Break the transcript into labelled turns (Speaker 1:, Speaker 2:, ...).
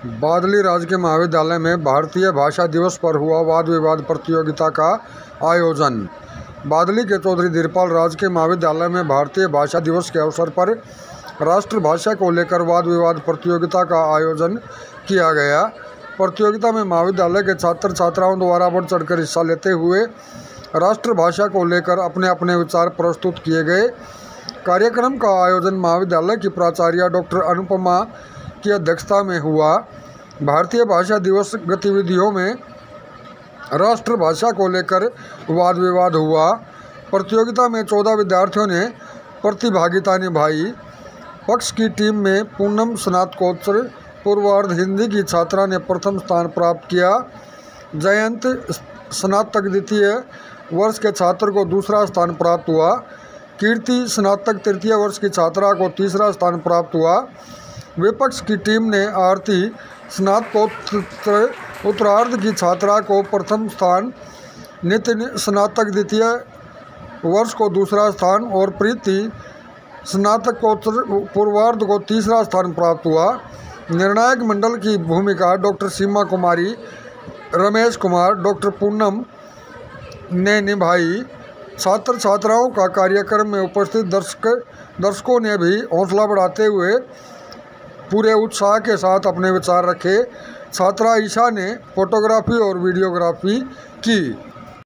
Speaker 1: बादली राजकीय महाविद्यालय में भारतीय भाषा दिवस पर हुआ वाद विवाद प्रतियोगिता का आयोजन। बादली के चौधरी धीरपाल राजकीय महाविद्यालय में भारतीय भाषा दिवस के अवसर पर राष्ट्रभाषा को लेकर वाद विवाद प्रतियोगिता का आयोजन किया गया। प्रतियोगिता में महाविद्यालय के छात्र छात्राओं द्वारा बढ़ चढ़कर हिस्सा लेते हुए राष्ट्रभाषा को लेकर अपने अपने विचार प्रस्तुत किए गए। कार्यक्रम का आयोजन महाविद्यालय की प्राचार्य डॉक्टर अनुपमा की अध्यक्षता में हुआ। भारतीय भाषा दिवस गतिविधियों में राष्ट्रभाषा को लेकर वाद विवाद हुआ। प्रतियोगिता में 14 विद्यार्थियों ने प्रतिभागिता निभाई। पक्ष की टीम में पूनम स्नातकोत्तर पूर्वार्ध हिंदी की छात्रा ने प्रथम स्थान प्राप्त किया। जयंत स्नातक द्वितीय वर्ष के छात्र को दूसरा स्थान प्राप्त हुआ। कीर्ति स्नातक तृतीय वर्ष की छात्रा को तीसरा स्थान प्राप्त हुआ। विपक्ष की टीम ने आरती स्नातकोत्तर उत्तरार्ध की छात्रा को प्रथम स्थान, नितिन स्नातक द्वितीय वर्ष को दूसरा स्थान और प्रीति स्नातकोत्तर पूर्वार्ध को तीसरा स्थान प्राप्त हुआ। निर्णायक मंडल की भूमिका डॉक्टर सीमा कुमारी, रमेश कुमार, डॉक्टर पूनम ने निभाई। छात्र छात्राओं का कार्यक्रम में उपस्थित दर्शकों ने भी हौसला बढ़ाते हुए पूरे उत्साह के साथ अपने विचार रखे। छात्रा ईशा ने फोटोग्राफी और वीडियोग्राफी की।